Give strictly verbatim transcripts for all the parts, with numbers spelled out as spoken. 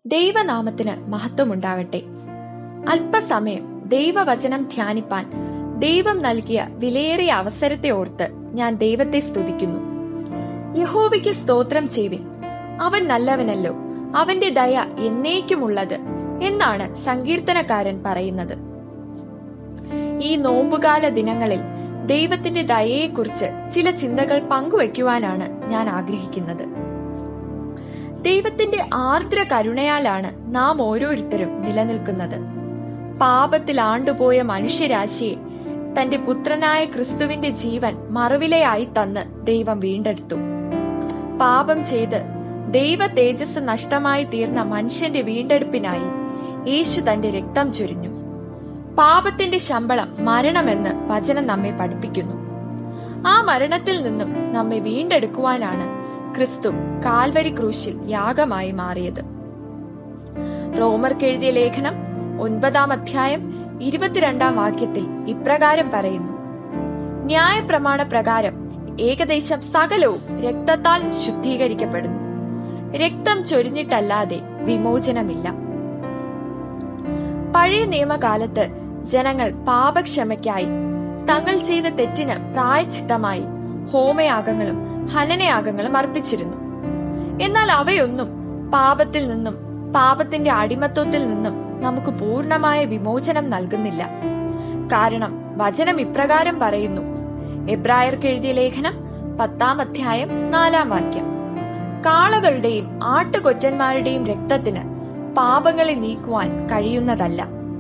ദൈവനാമത്തിന് മഹത്വമുണ്ടാകട്ടെ. അല്പസമയം ദൈവവചനം ധ്യാനിപ്പാൻ ദൈവം നൽകിയ വിലയേറിയ അവസരത്തെ ഓർത്ത് ഞാൻ ദൈവത്തെ സ്തുതിക്കുന്നു. യഹോവയ്ക്ക് സ്തോത്രം ചെയ്യുവിൻ, അവൻ നല്ലവനല്ലോ, അവന്റെ ദയ എന്നേക്കുമുള്ളത് എന്നാണ് സങ്കീർത്തനക്കാരൻ പറയുന്നത്. ഈ നോമ്പുകാല ദിനങ്ങളിൽ ദൈവത്തിന്റെ ദയയെക്കുറിച്ച് ചില ചിന്തകൾ പങ്കുവയ്ക്കുവാനാണ് ഞാൻ ആഗ്രഹിക്കുന്നത്. ദൈവത്തിന്റെ ആർദ്ര കരുണയാലാണ് നാം ഓരോരുത്തരും നിലനിൽക്കുന്നത്. പാപത്തിൽ ആണ്ടുപോയ മനുഷ്യരാശിയെ തന്റെ പുത്രനായ ക്രിസ്തുവിന്റെ ജീവൻ മറുവിലയായി തന്ന് ദൈവം വീണ്ടെടുത്തു. പാപം ചെയ്ത് ദൈവ തേജസ് നഷ്ടമായി തീർന്ന മനുഷ്യന്റെ വീണ്ടെടുപ്പിനായി യേശു തന്റെ രക്തം ചൊരിഞ്ഞു. പാപത്തിന്റെ ശമ്പളം മരണമെന്ന് വചനം നമ്മെ പഠിപ്പിക്കുന്നു. ആ മരണത്തിൽ നിന്നും നമ്മെ വീണ്ടെടുക്കുവാനാണ് ക്രിസ്തു കാൽവരി ക്രൂശിൽ യാഗമായി മാറിയത്. റോമർക്കെഴുതിയ ലേഖനം ഒൻപതാം അധ്യായം ഇരുപത്തിരണ്ടാം വാക്യത്തിൽ ഇപ്രകാരം പറയുന്നു: ന്യായപ്രമാണ പ്രകാരം ഏകദേശം സകലവും രക്തത്താൽ ശുദ്ധീകരിക്കപ്പെടുന്നു, രക്തം ചൊരിഞ്ഞിട്ടല്ലാതെ വിമോചനമില്ല. പഴയ നിയമകാലത്ത് ജനങ്ങൾ പാപക്ഷമയ്ക്കായി തങ്ങൾ ചെയ്ത തെറ്റിന് പ്രായശ്ചിത്തമായി ഹോമയാഗങ്ങളും ഹനനയാഗങ്ങളും അർപ്പിച്ചിരുന്നു. എന്നാൽ അവയൊന്നും പാപത്തിൽ നിന്നും പാപത്തിന്റെ അടിമത്വത്തിൽ നിന്നും നമുക്ക് പൂർണ്ണമായ വിമോചനം നൽകുന്നില്ല. കാരണം വചനം ഇപ്രകാരം പറയുന്നു. എബ്രായർക്ക് എഴുതിയ ലേഖനം പത്താം അധ്യായം നാലാം വാക്യം: കാളകളുടെയും ആട്ടുകൊറ്റന്മാരുടെയും രക്തത്തിന് പാപങ്ങളെ നീക്കുവാൻ കഴിയുന്നതല്ല.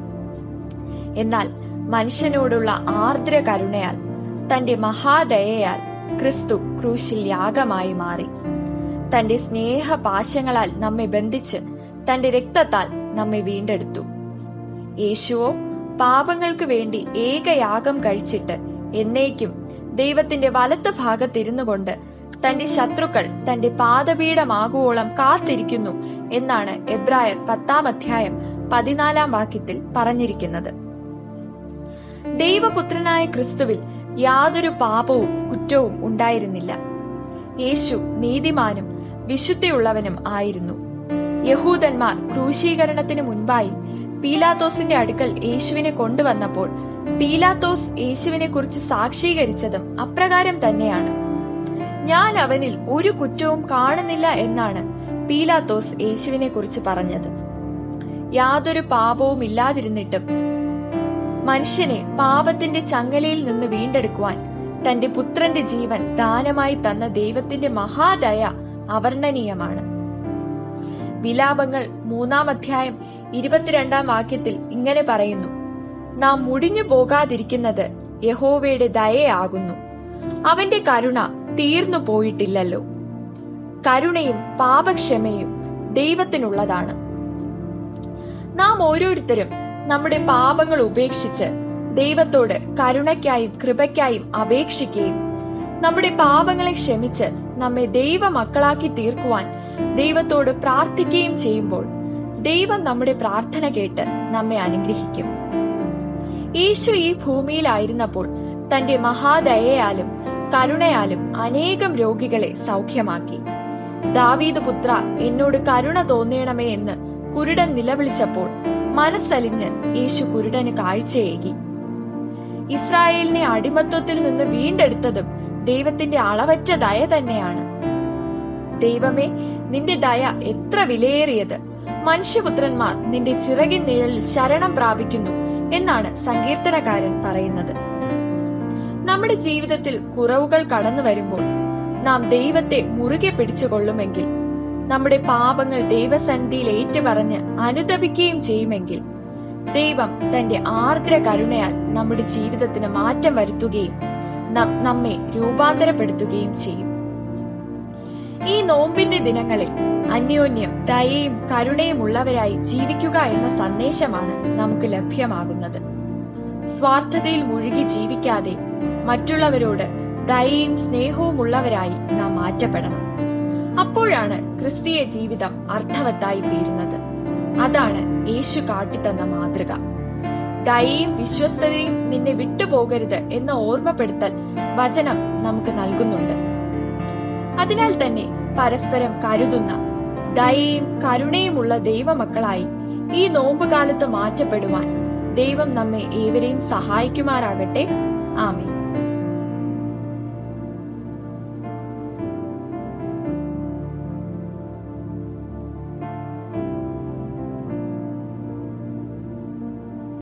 എന്നാൽ മനുഷ്യനോടുള്ള ആർദ്ര കരുണയാൽ, തന്റെ മഹാദയയാൽ ക്രിസ്തു ക്രൂശിൽ യാഗമായി മാറി. തന്റെ സ്നേഹപാശങ്ങളാൽ നമ്മെ ബന്ധിച്ച് തന്റെ രക്തത്താൽ നമ്മെ വീണ്ടെടുത്തു. യേശുവോ പാപങ്ങൾക്ക് വേണ്ടി ഏകയാഗം കഴിച്ചിട്ട് എന്നേക്കും ദൈവത്തിന്റെ വലത്ത് ഭാഗത്തിരുന്നു കൊണ്ട് തന്റെ ശത്രുക്കൾ തന്റെ പാദപീഠമാകുവോളം കാത്തിരിക്കുന്നു എന്നാണ് എബ്രായർ പത്താം അധ്യായം പതിനാലാം വാക്യത്തിൽ പറഞ്ഞിരിക്കുന്നത്. ദൈവപുത്രനായ ക്രിസ്തുവിൽ യാതൊരു പാപവും കുറ്റവും ഉണ്ടായിരുന്നില്ല. യേശു നീതിമാനും വിശുദ്ധിയുള്ളവനും ആയിരുന്നു. യഹൂദന്മാർ ക്രൂശീകരണത്തിന് മുൻപായി പീലാത്തോസിന്റെ അടുക്കൽ യേശുവിനെ കൊണ്ടുവന്നപ്പോൾ പീലാത്തോസ് യേശുവിനെ കുറിച്ച് സാക്ഷീകരിച്ചതും അപ്രകാരം തന്നെയാണ്. ഞാൻ അവനിൽ ഒരു കുറ്റവും കാണുന്നില്ല എന്നാണ് പീലാത്തോസ് യേശുവിനെ കുറിച്ച് പറഞ്ഞത്. യാതൊരു പാപവും ഇല്ലാതിരുന്നിട്ടും മനുഷ്യനെ പാപത്തിന്റെ ചങ്ങലയിൽ നിന്ന് വീണ്ടെടുക്കുവാൻ തന്റെ പുത്രന്റെ ജീവൻ ദാനമായി തന്ന ദൈവത്തിന്റെ മഹാദയ അവർണ്ണനീയമാണ്. വിലാപങ്ങൾ മൂന്നാം അധ്യായം ഇരുപത്തിരണ്ടാം വാക്യത്തിൽ ഇങ്ങനെ പറയുന്നു: നാം മുടിഞ്ഞു പോകാതിരിക്കുന്നത് യഹോവയുടെ ദയയാകുന്നു, അവന്റെ കരുണ തീർന്നു പോയിട്ടില്ലല്ലോ. കരുണയും പാപക്ഷമയും ദൈവത്തിനുള്ളതാണ്. നാം ഓരോരുത്തരും നമ്മുടെ പാപങ്ങൾ ഉപേക്ഷിച്ച് ദൈവത്തോട് കരുണയ്ക്കായും കൃപയ്ക്കായും അപേക്ഷിക്കുകയും നമ്മുടെ പാപങ്ങളെ ക്ഷമിച്ച് നമ്മെ ദൈവ മക്കളാക്കി തീർക്കുവാൻ ദൈവത്തോട് പ്രാർത്ഥിക്കുകയും ചെയ്യുമ്പോൾ ദൈവം നമ്മുടെ പ്രാർത്ഥന കേട്ട് നമ്മെ അനുഗ്രഹിക്കും. യേശു ഈ ഭൂമിയിലായിരുന്നപ്പോൾ തന്റെ മഹാദയയാലും കരുണയാലും അനേകം രോഗികളെ സൗഖ്യമാക്കി. ദാവീദ് പുത്ര, എന്നോട് കരുണ തോന്നണമേ എന്ന് കുരുടൻ നിലവിളിച്ചപ്പോൾ മനസ്സലിഞ്ഞ് യേശു കുരുടന് കാഴ്ചയേകി. ഇസ്രായേലിനെ അടിമത്വത്തിൽ നിന്ന് വീണ്ടെടുത്തതും ദൈവത്തിന്റെ അളവറ്റ ദയ തന്നെയാണ്. ദൈവമേ, നിന്റെ ദയ എത്ര വിലയേറിയത്! മനുഷ്യപുത്രന്മാർ നിന്റെ ചിറകിൻ നിഴലിൽ ശരണം പ്രാപിക്കുന്നു എന്നാണ് സങ്കീർത്തനക്കാരൻ പറയുന്നത്. നമ്മുടെ ജീവിതത്തിൽ കുറവുകൾ കടന്നു വരുമ്പോൾ നാം ദൈവത്തെ മുറുകെ പിടിച്ചുകൊള്ളുമെങ്കിൽ, നമ്മുടെ പാപങ്ങൾ ദൈവസന്നിധിയിൽ ഏറ്റുപറഞ്ഞ് അനുതപിക്കുകയും ചെയ്യുമെങ്കിൽ ദൈവം തന്റെ ആർദ്ര കരുണയാൽ നമ്മുടെ ജീവിതത്തിന് മാറ്റം വരുത്തുകയും നമ്മെ രൂപാന്തരപ്പെടുത്തുകയും ചെയ്യും. ഈ നോമ്പിന്റെ ദിനങ്ങളിൽ അന്യോന്യം ദയയും കരുണയും ഉള്ളവരായി ജീവിക്കുക എന്ന സന്ദേശമാണ് നമുക്ക് ലഭ്യമാകുന്നത്. സ്വാർത്ഥതയിൽ മുഴുകി ജീവിക്കാതെ മറ്റുള്ളവരോട് ദയയും സ്നേഹവും ഉള്ളവരായി നാം മാറ്റപ്പെടണം. അപ്പോഴാണ് ക്രിസ്തീയ ജീവിതം അർത്ഥവത്തായി തീരുന്നത്. അതാണ് യേശു കാട്ടിത്തന്ന മാതൃക. ദയയും വിശ്വസ്തതയും നിന്നെ വിട്ടുപോകരുത് എന്ന ഓർമ്മപ്പെടുത്തൽ വചനം നമുക്ക് നൽകുന്നുണ്ട്. അതിനാൽ തന്നെ പരസ്പരം കരുതുന്ന, ദയയും കരുണയുമുള്ള ദൈവമക്കളായി ഈ നോമ്പുകാലത്ത് മാറ്റപ്പെടുവാൻ ദൈവം നമ്മെ ഏവരെയും സഹായിക്കുമാറാകട്ടെ. ആമേൻ.